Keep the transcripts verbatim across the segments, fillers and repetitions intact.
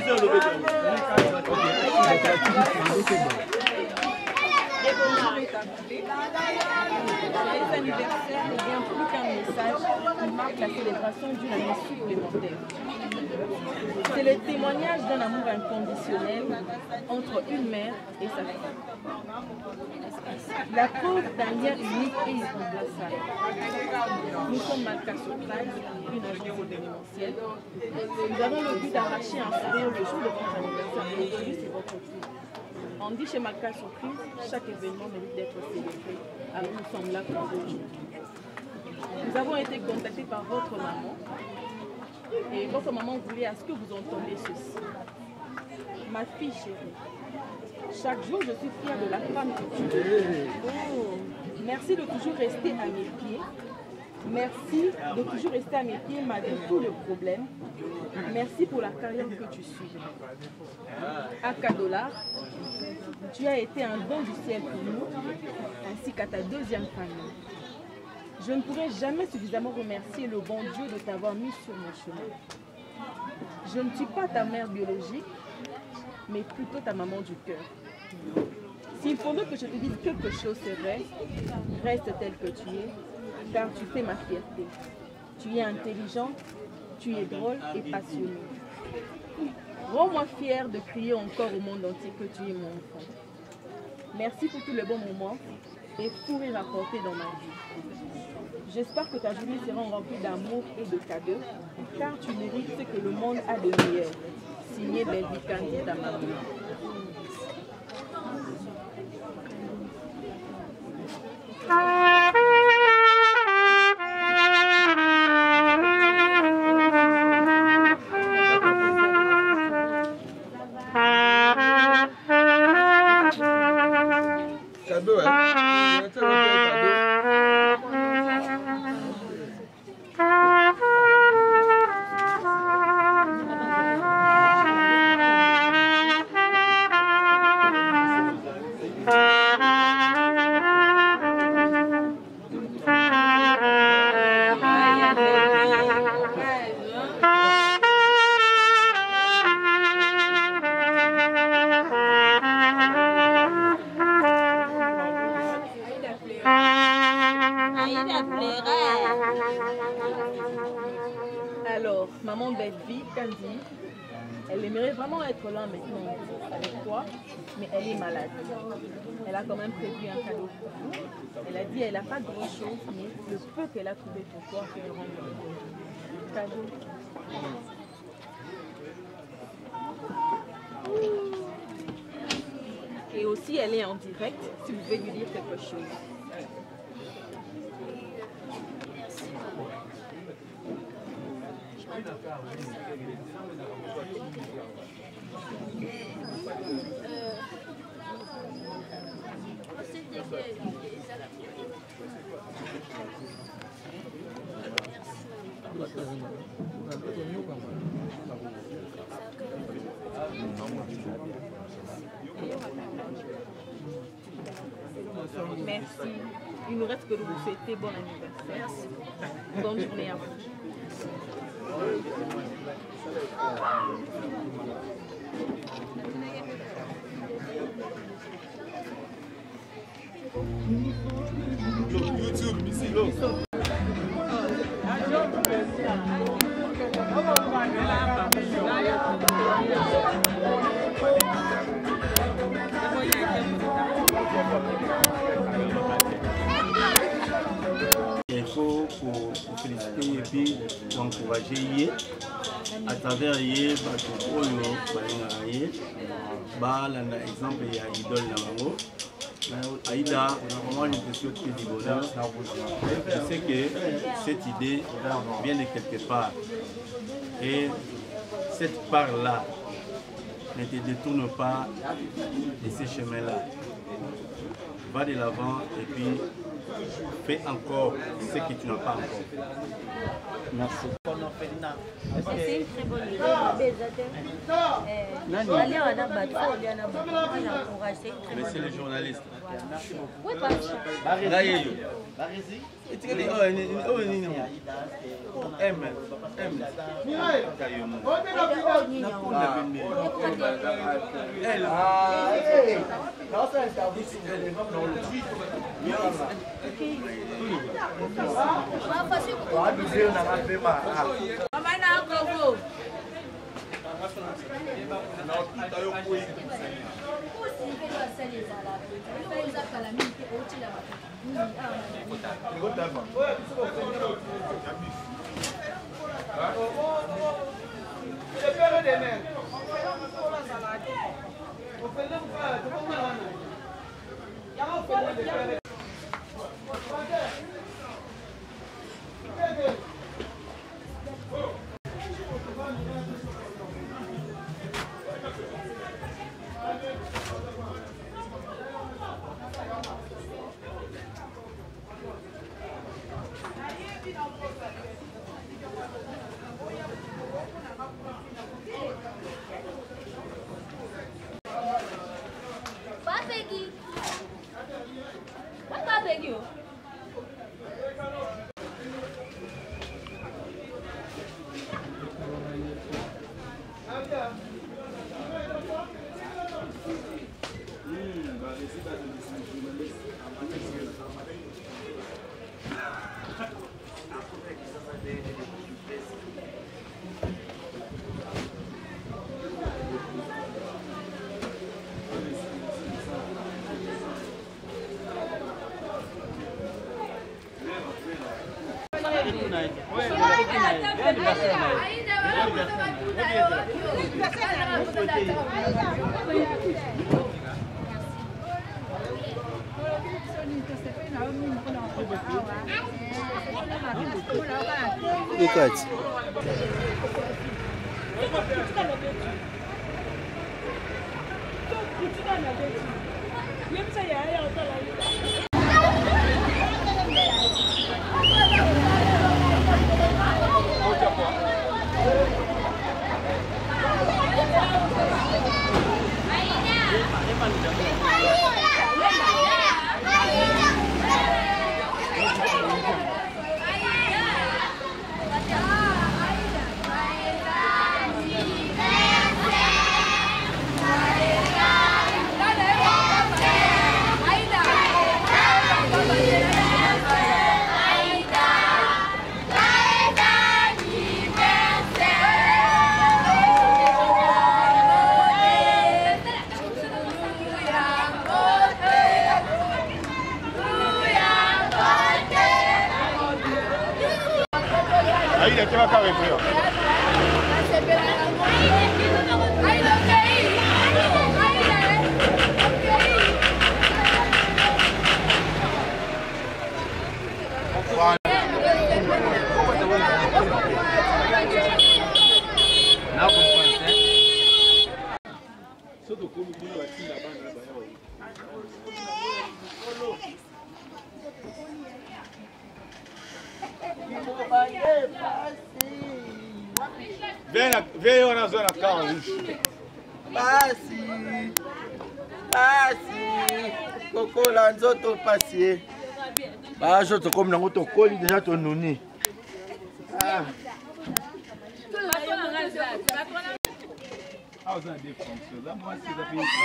anniversaire est bien plus qu'un message qui marque la célébration d'une année supplémentaire. C'est le témoignage d'un amour inconditionnel entre une mère et sa fille. La preuve d'un lien unique et irremplaçable. Nous sommes Malka Surprise, une agence événementielle. Nous avons le but d'arracher un sourire le jour de votre anniversaire et aujourd'hui c'est votre tour. On dit chez Malka Surprise, chaque événement mérite d'être célébré. Alors nous sommes là pour vous aujourd'hui. Nous avons été contactés par votre maman. Et votre maman voulait à ce que vous entendiez ceci. Ma fille chérie, chaque jour je suis fière de la femme que tu es. Oh, merci de toujours rester à mes pieds. Merci de toujours rester à mes pieds malgré tous les problèmes. Merci pour la carrière que tu suis. Aka Dollar, tu as été un don du ciel pour nous, ainsi qu'à ta deuxième famille. Je ne pourrai jamais suffisamment remercier le bon Dieu de t'avoir mis sur mon chemin. Je ne suis pas ta mère biologique, mais plutôt ta maman du cœur. S'il faudrait que je te dise quelque chose, c'est vrai, reste tel que tu es, car tu fais ma fierté. Tu es intelligente, tu es drôle et passionnée. Rends-moi fière de crier encore au monde entier que tu es mon enfant. Merci pour tous les bons moments et pour y rapporter dans ma vie. J'espère que ta journée sera remplie d'amour et de cadeaux, car tu mérites ce que le monde a de meilleur. Signé Belvi Kandi, ta maman. Cadeau, hein? Alors, maman Belvi Kandi, elle aimerait vraiment être là maintenant avec toi, mais elle est malade. Elle a quand même prévu un cadeau pour vous. Elle a dit qu'elle n'a pas grand chose, mais le peu qu'elle a trouvé pour toi, c'est le rendre. Cadeau. Et aussi, elle est en direct, si vous pouvez lui dire quelque chose. Merci. Il nous reste que de vous souhaiter bon anniversaire. Bonne journée à vous. YouTube, ici, là. Il faut pour, pour féliciter et puis pour encourager à travers les par exemple il y a Idole Namango. Aïda, moi je te souhaite que du bonheur. Je sais que cette idée vient de quelque part. Et cette part-là ne te détourne pas de ces chemins-là. Va de l'avant et puis fais encore ce que tu n'as pas encore. Merci. C'est une très bonne idée. Mais c'est les journalistes. Oui, pas ça. Écoute. Veio na zona calma. Passe. Passe. Coco la nzoto passe. Bah je te comme nango to koli déjà to noni. Ah. Ah, vous avez des fonctions. Là, moi, c'est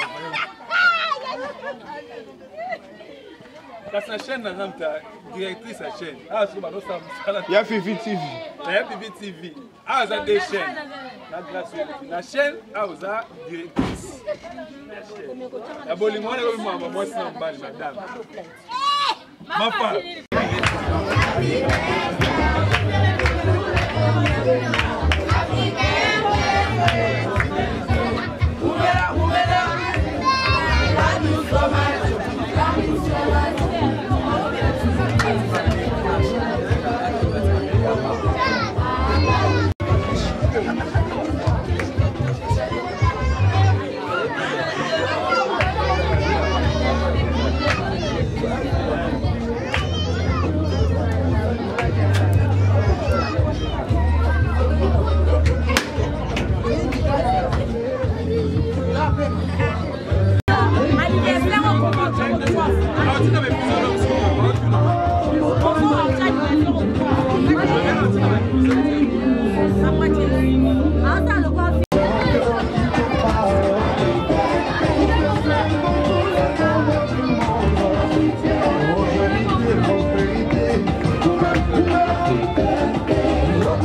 parce que la chaîne, la directrice de la chaîne. Ah, c'est il y a Fifi T V. Il y a Fifi T V. Ah, vous avez des chaînes. La chaîne, ah, vous avez directrice. La Bolimo, elle est moi, moi, c'est un bal, madame. Ma femme.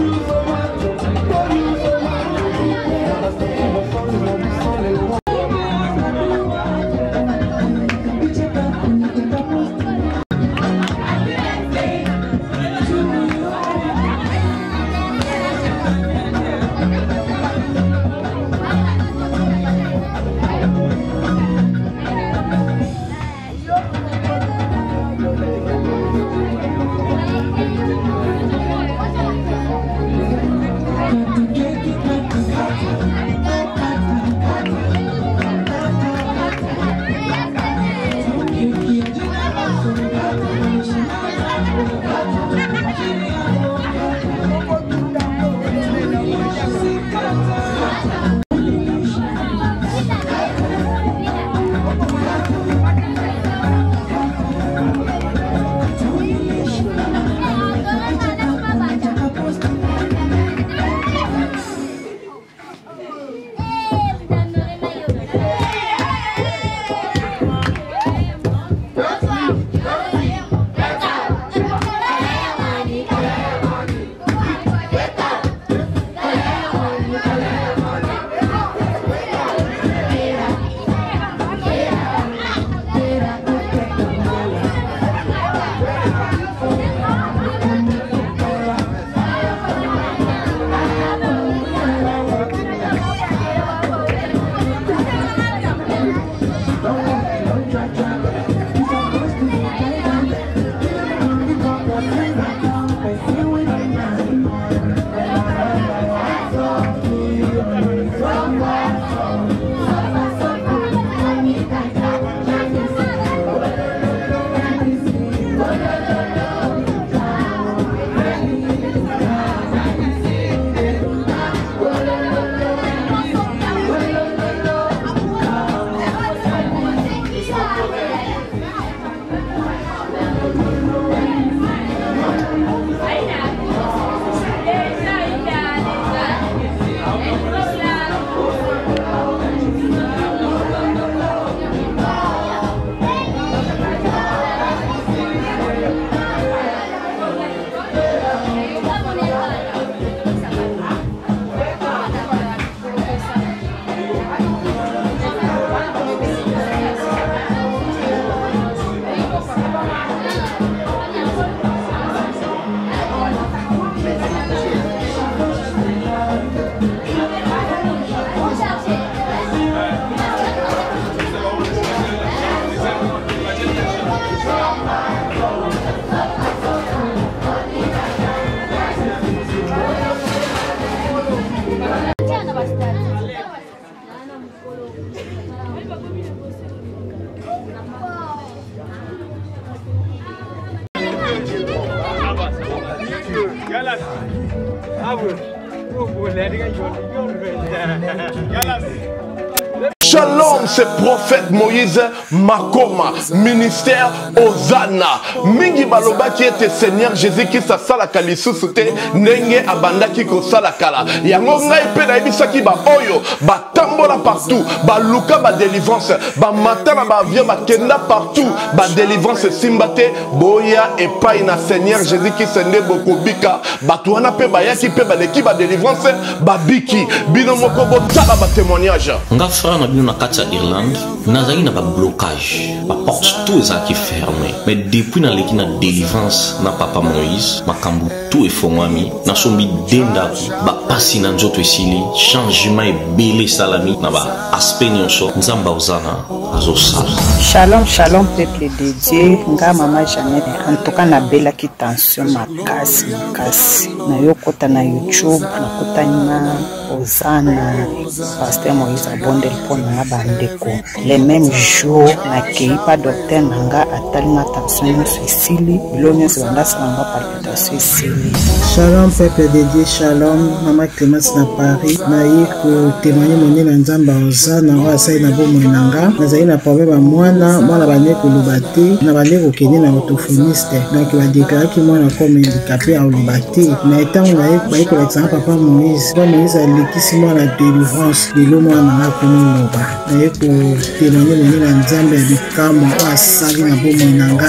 Shalom, c'est prophète Moïse Makoma, ministère Ozana. Mingi baloba qui était Seigneur Jésus qui sa sala kalisu sute nenge abanda ki ko sala kala. Yango ngai pe na ibisa ki ba oyo ba tambola partout, ba luka ba délivrance, ba matana ba via ba kenda partout, ba délivrance simbate boya et pas na Seigneur Jésus qui sende bokobika. Ba tuana pe ba yaki pe ba leki ba délivrance ba biki bino moko bo tala ba témoignage. Ngafra na na kati ya Irlande nazali na ba blocage ba porte tout ça qui fermé mais depuis na leki na délivrance na papa Moïse makambu tout est fongwami na sombi denda ba pasi na nzoto esili changement et belé salami na ba aspect nyonso nzamba ozana azosala. Shalom shalom peuple de Dieu nga mama Jeannette en tout cas na bela ki tension makasi makasi na yokota na YouTube na kota na Ozana pasteur Moïse abondel pona na bandeko les mêmes jours na keipa docteur nanga atalinga tension suicide bilonyo zanda sanga palpitation suicide. Shalom peuple de Dieu, shalom mama Clémence na Paris na yiko témoigner moni na nzamba Ozana wa sai na bomo nanga nazali na problème mwana mwana bane ko lobate na bane ko kene na orthophoniste donc va déclarer que mwana comme handicapé à lobate na etant na yiko ko exemple papa Moïse donc Moïse a l'équisi mwana délivrance de l'homme na ko loba na yiko témoigner moni na nzamba ya bikamo wa sali na bomo nanga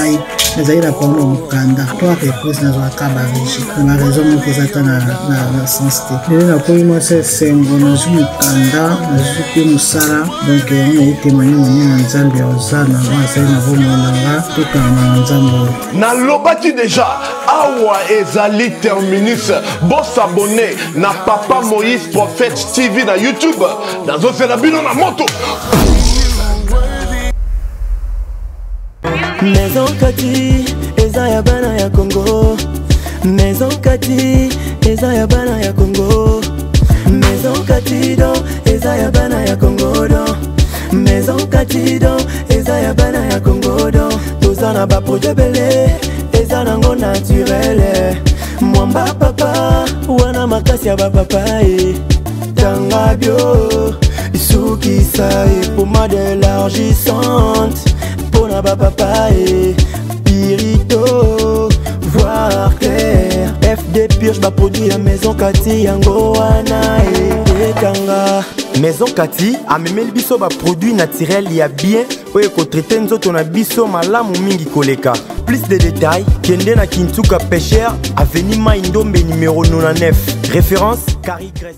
nazali na problème mokanda trois reprises nazwaka barégie na baraison moko eza ta na sens te lelo nakomi mwasi esengo nazwi mokanda nazwi mpe mosala donc yango nayi témoigne monene na nzambe ya ozana ngo azali na bomoi nanga tokanga na nzambe oyo nalobaki deja awa ezali terminus bosabone na Papa Moïse Prophète T V na YouTube nazosela bino na moto. Maison Kati, eza ya bana ya Congo. Maison Kati, eza ya bana ya Congo. Maison Kati do, eza ya bana ya Congo do. Maison Kati do, eza ya bana ya Congo do. Tozana ba projet belé, eza nango naturel. Mwamba papa, wana makasi ya ba papa e. Tanga bio, isuki sa e pommade élargissante. Pona ba papa e Pirito, voir clair. F D Purge ba produit à Maison Kati yango wana e Tanga. Maison Kati a memeli biso ba produit naturel ya bien oye ko traiter nzoto na biso malamu mingi koleka. Plus de détails, kende na Kintuka Pêcheur, avenue Maindombe numéro quatre-vingt-dix-neuf. Référence Carrie Grèce.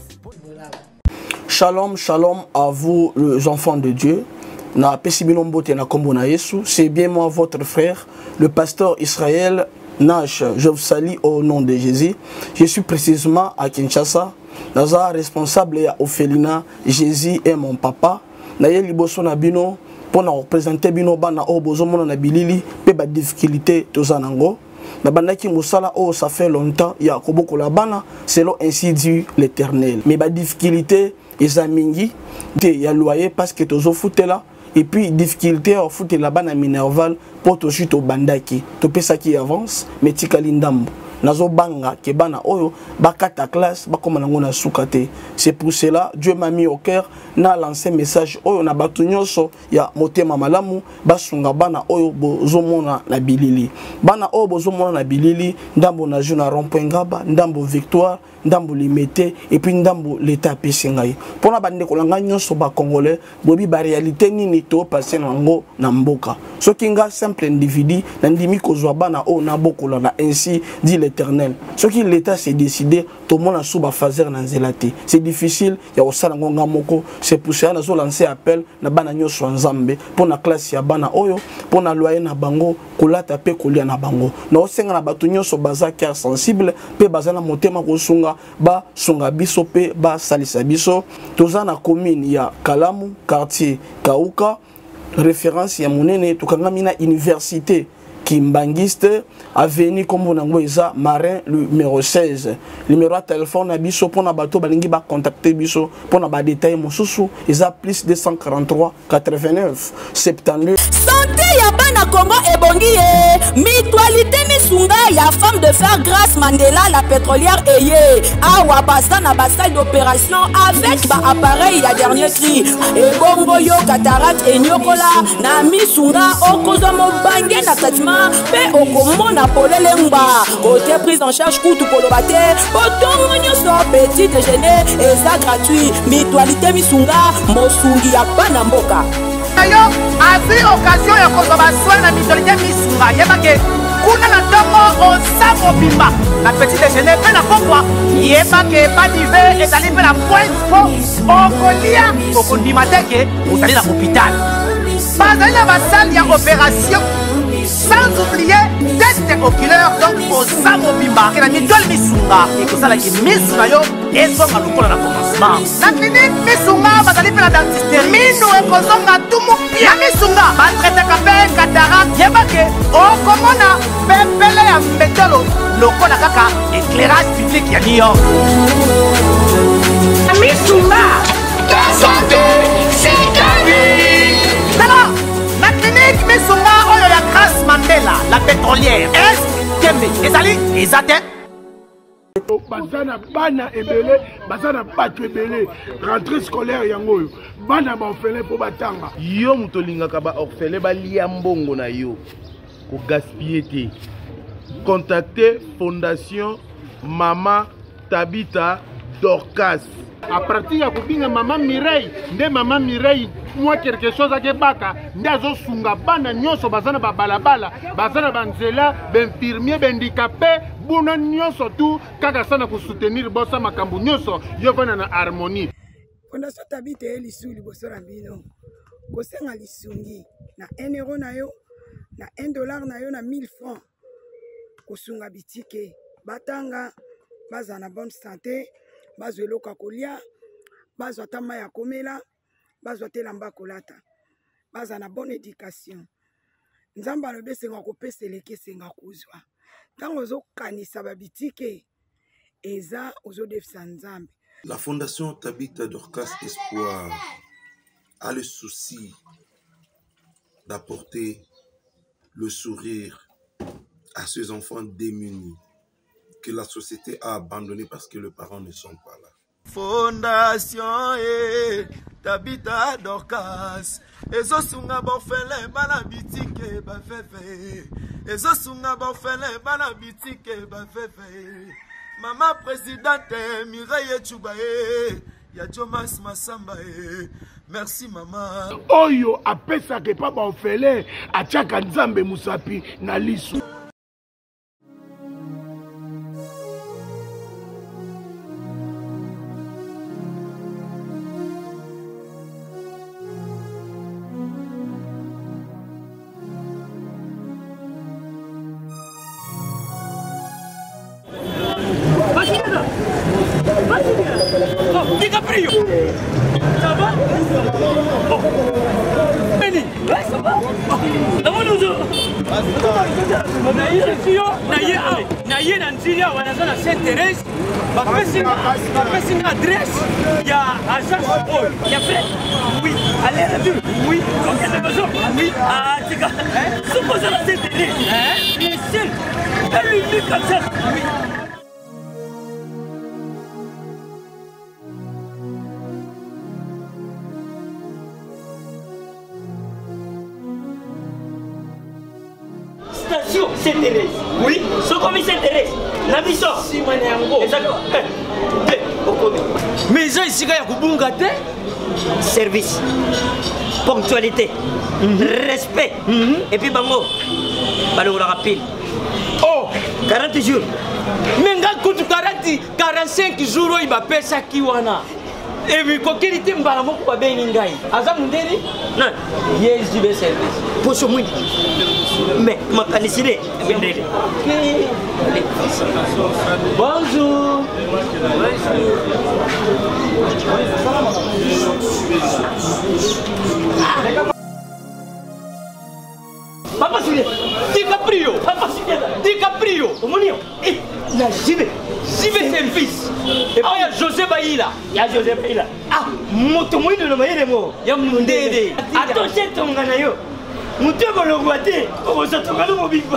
Shalom, shalom à vous les enfants de Dieu. Na Pesibilombo na Kombo na Yesu, c'est bien moi votre frère, le pasteur Israël Nash. Je vous salue au nom de Jésus. Je suis précisément à Kinshasa. Naza responsable ya Ophelina, Jésus est mon papa. Na ye liboso na bino pour nous représenter bino bana o bozomona na bilili pe ba difficulté tozanango. Na bandaki musala oh ça fait longtemps ya koboko la bana selon ainsi dit l'Éternel. Mais ba difficulté ezamingi te ya loyer parce que tozo foutela. Et puis difficulté à foutre la bana minerval pour to chute au bandaki to pesa qui avance mais tikali ndambo nazo banga ke bana oyo bakata classe bakoma nango na sukate. C'est pour cela Dieu m'a mis au cœur na lancé message oyo na batu nyonso ya motema malamu basunga bana oyo bozomona na bilili bana oyo bozomona na bilili ndambo na jeu na rond-point Ngaba ndambo Victoire ndambo limité et puis ndambo l'état pesingai pona bande kolanga nyonso ba congolais bobi ba réalité nini to passer nango na mboka soki nga simple individu na ndimi kozwa bana o na bokola na ainsi dit l'Éternel soki l'état s'est décidé to mona sou ba fazer na nzelati c'est difficile ya osala ngonga moko c'est pour ça nazo lancer appel na bana nyonso nzambe pona classe ya bana oyo pona loyer na bango kolata pe kolia na bango na osenga na batu nyonso baza cœur sensible pe baza na motema kosunga ba sunga biso pe ba salisa biso toza na commune ya Kalamu quartier Kauka référence ya monene tukangami na université Kimbangiste avenue Kombo nango eza Marin numéro seize numéro de téléphone na biso pona bato balingi ba contacter biso pona ba détail mosusu eza plus deux cent quarante-trois quatre-vingt-neuf soixante-douze. Santé ya bana Congo ebongi e mutualité misunga ya femme de fer Grâce Mandela la pétrolière eye awa basa na basa d'opération avec ba appareil ya dernier cri ebongo yo cataracte enyokola na misunga okozo mobange na traitement pe okomona polele mba côté prise en charge kutu polobate otongo nyoso petit déjeuner eza gratuit mutualité misunga mosungi ya bana mboka yo azi occasion ya kozwa soin na mutualité misunga yebake kuna na ntongo oza mobimba na petit déjeuner mpe na pokwa yebake badive ezali mpe na point po okolia okondima te ke ozali na hôpital bazali na basale ya opération sans oublier test oculaire donc oza mobimba ke na mitole misunga ekosalaki misu na yo ezonga lokola na commencement na clinique misunga bazali mpe na dentiste minu ekozonga tumu pia na misunga batretaka mpe cataracte yebake okomona pepele ya mbetolo lokola kaka éclairage public ya New York na misunga ta santé c'est gagné tala na clinique misunga oyo ya Grâce Mandela la pétrolière est kembe ezali ezate bazana bana ebele bazana bato ebele rentrée scolaire yango oyo bana baorphelin mpo batanga yo moto olingaka baorphelin balia mbongo na yo kogaspille te contacter fondation Mama Tabita Dorcas. À partir de kubinga maman Mireille, nde maman Mireille, moi quelque chose à Kebaka, ndazo sunga bana nyonso bazana ba balabala, bazana banzela, benfirmier, bendicapé, buna nyonso tout, kaka sana ku soutenir bossa makambu nyonso, yo vana na harmonie. Fondation Tabita Elisou liboso na bino. Kosenga lisungi na un euro na yo, na un dollar na yo na mille francs. Kosunga bitike, batanga, baza na bonne santé. Bazwe loka kolia, bazwa tama ya komela, bazwa telamba kolata, baza na bonne éducation. Nzamba lobe senga kopese leke senga kuzwa. Tango zo kanisa babitike, eza ozo defisa nzambe. La Fondation Tabita Dorcas Espoir a le souci d'apporter le sourire à ces enfants démunis que la société a abandonné parce que les parents ne sont pas là. Fondation eh, Tabita Dorcas Ezo sunga bofele bana bitike bafefe Ezo sunga bofele bana bitike bafefe Mama présidente Mireille Chubae Ya Jomas Masamba eh. Merci maman. Oyo apesa ke pa bofele Achaka nzambe musapi na lisu. DiCaprio, ça va? Oh. Benny, ouais, ça va? Comment nous autres? Naye Nanzilia, Wanazana Sainte-Thérèse, ma personne adresse, il y a agence Paul, il y a fait, oui, allez, retour, oui, combien de besoin? Oui, ah, tu gars, suppose la Sainte-Thérèse, hein? Bien sûr, elle lui dit comme ça, oui. Sainte-Thérèse. Oui, ce commis Sainte-Thérèse. La mission. Si, Maniango. Exactement. Mais ça, ici, il y a Kubungate. Service. Ponctualité. Mm-hmm. Respect. Mm-hmm. Et puis, bango. Balo la rapide. Oh, quarante jours. Mais quand quarante, quarante-cinq jours, il va payer ça qui wana. Et puis, quand il était mbala moko ba ben ngai. Aza mundeni? Non. Yes, du be service. Pour ce moment. Mais ma canicine. Bonjour. Papa Julien, DiCaprio, Papa Julien, DiCaprio, Omonio, eh, la Jibe, Jibe service. Et puis il y a José Baïla. Il y a José Baïla. Ah, moto moi de le mo. Il y a Mundede. Attends, c'est ton ganayo. Moto ko lo guate, ko so to ngalo mo bimba.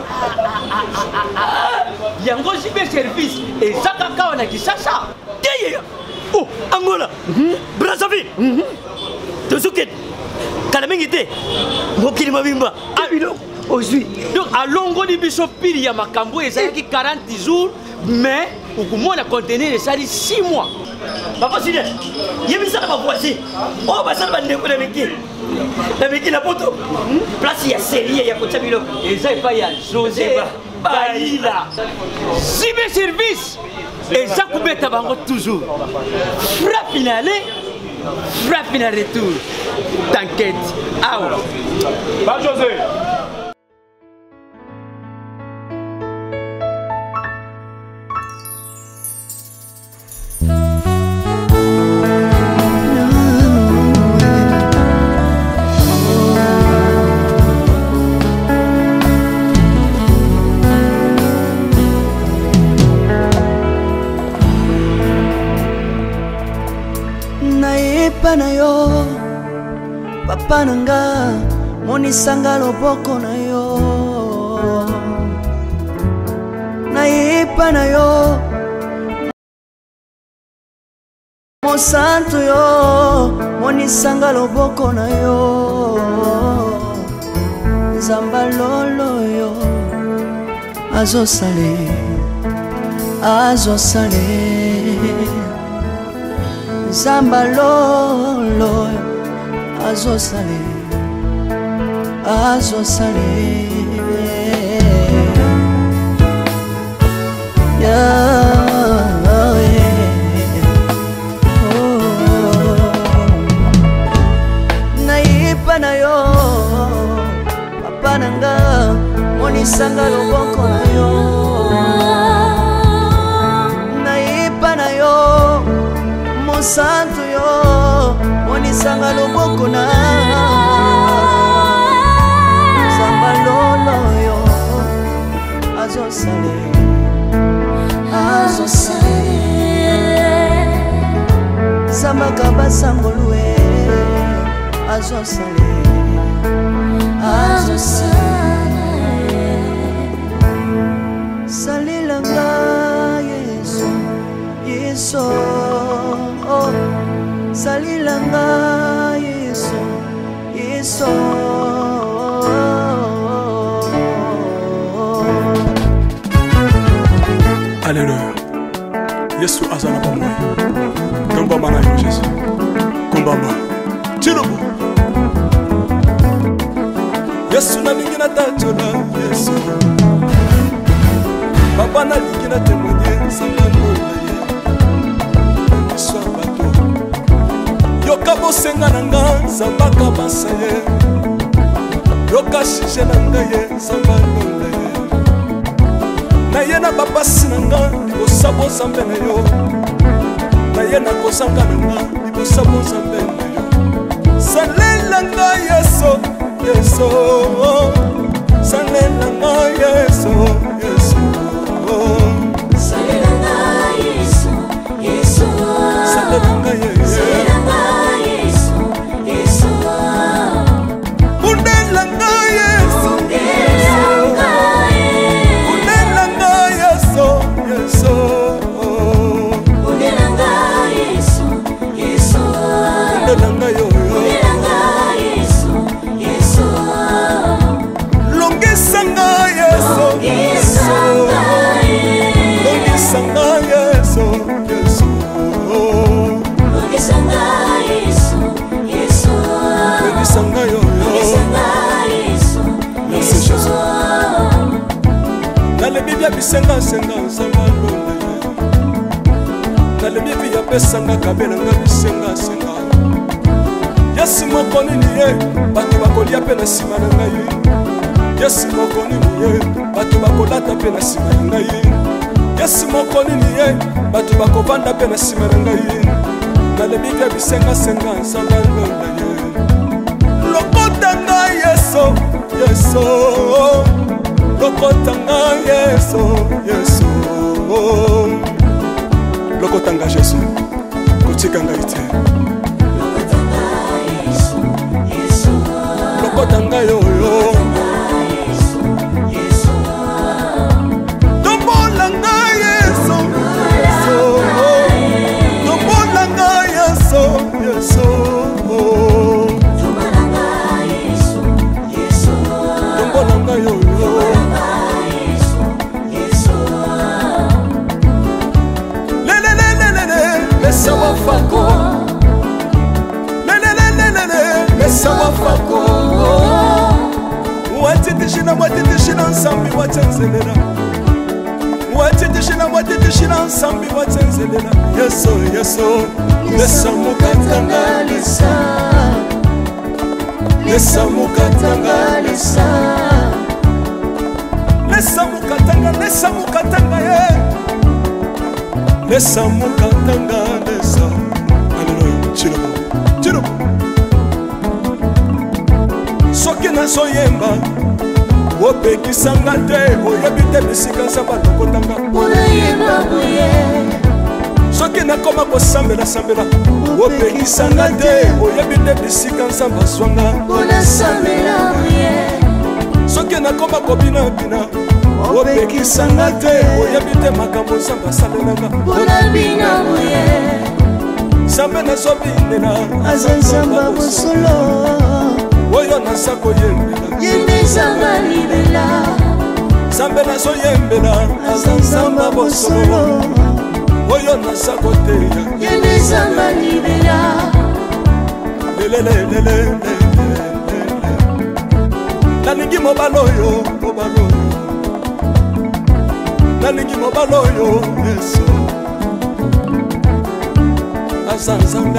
Yango Jibe service et Zakaka on a qui ça ça. Teye. Oh, Angola. Brazzaville. Tosuket. Kalamengite. Mokili mabimba. Abilo. Aujourd'hui. Donc à longo di biso pili ya makambo et ça qui quarante jours mais au comment la contenir et ça dit six mois. Papa Sile, yebisa na voici. Oh basala bandeko na meki. Na meki la poto. Place ya série ya kota bilo. Et ça pas ya José Baïla. Jibe service. Et ça kubeta bango toujours. Frappe finale. Frappe finale retour. T'inquiète. Ah ouais. Pas José. Na yo papa nanga monisanga loboko na yo nayepa na yo mosantu yo monisanga loboko na yo nzamba lolo yo azosale azosale Zamba lolo azo sale azo sale Yahweh oh naipa na yo papa nanga monisanga loboko na yo naipa na yo Santo yo monisanga loboko na Zamba lolo yo azo sale azo sale Zamba kabasango luwe azo sale azo sale salilanga Yesu Yesu oh, salilanga Yesu Yesu Alléluia Yesu azana bamwe Komba mana yo Jésus Kombamba Tirobo Yesu na lingina tachola Yesu Papa na lingina témoigner sangalo Yoka bosenga nanga zambaka basaye Yoka shije nanga ye zambalola ye Na ye na babasi nanga libosabo zambe na yo Na ye na kozanga nanga libosabo zambe na yo Salela nga yeso yeso Salela nga yeso yeso Salela nga yeso yeso Salela nga yeso Bisenga senga sanga lole Nale mipi ya pesanga kabela nga bisenga senga Yesi moko nini ye Batu bakolia pe na sima na ngai Yesi moko nini ye Batu bakolata pe na sima na ngai Yesi moko nini ye Batu bakovanda pe na sima na ngai Nale mipi ya bisenga senga sanga lole Lokota nga yeso Yeso Lokotanga Yesu, Yesu Lokotanga Jésus, Kotikanga ite Lokotanga yo yo Dombolanga Yesu, Yesu Dombolanga Yesu, Yesu Dombolanga yo yo Sawa fako Lelelelelele Sawa fako Watitishina watitishina nsambi watenzelela Watitishina watitishina nsambi watenzelela Yeso yeso Lesa mukatanga lisa Lesa mukatanga lisa Lesa mukatanga Lesa mukatanga ye Lesa mukatanga lesa Alléluia Chirobo Chirobo Soki na soyemba Opekisanga te Oyebi te bisika nsamba lokotanga Unayemba buye Soki na koma kosambela sambela Opekisanga te Oyebi te bisika nsamba swanga Unasambela buye Soki na koma kobina bina Opekisanga te Oyebi te makambo nsamba salelanga Unabina buye Sambe na sobinela Azansamba bosolo Oyo na sako yembela Yende samba libela Sambe na so yembela Azansamba bosolo Oyo na sako teya Yende samba libela lelelelele nalingi mobalo oyo mobalo oyo nalingi mobalo oyo Yesu aza Nzambe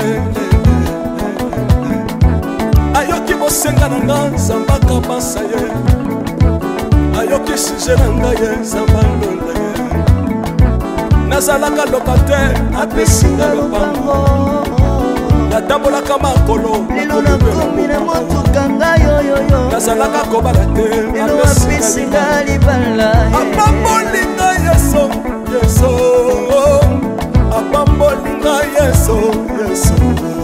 ayoki bosenga na nga Nzambe akabasa ye ayoki suje na ngai ye Nzambe alonda ye nazalaka locataire apesinga lopango natambolaka makolo lelo nakomi na motuka ngai oyoyo nazalaka kobala te lelo apesinga libala apambolinga Yesu Yesu apambolinga Yesu Yesu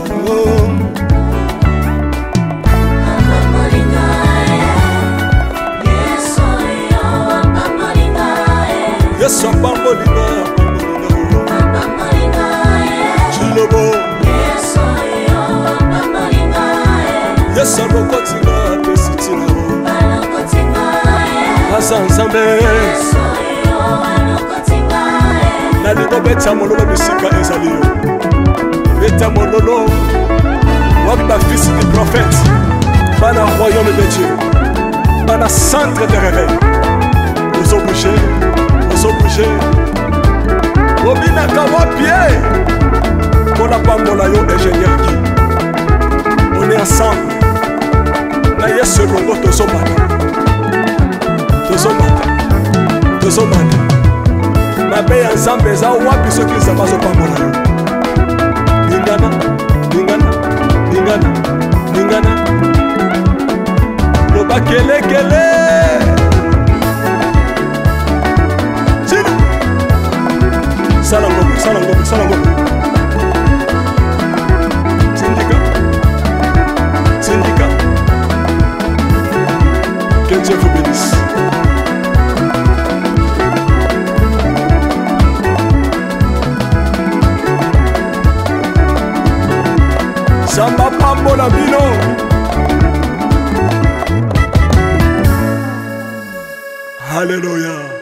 Yesu apambolinga Chilobo Yesu alokotinga pesitino Asa Nzambe nalingo beta mololo bisika ezali yo beta mololo wabi bafisi du prophète bana royaume de Dieu bana centre de réveil ozo bouger ozo bouger obinaka wapie mpona pambola yo ingénieur ki on est ensemble na Yesu elongo tozomana tozomana tozomana mabe ya Nzambe eza wapi soki Nzambe azopambola yo lingana lingana lingana lingana loba kelekele sina sala ngombe sala ngombe sala ngombe sindika sindika que Dieu vous bénisse. Samba pambola bino Alléluia.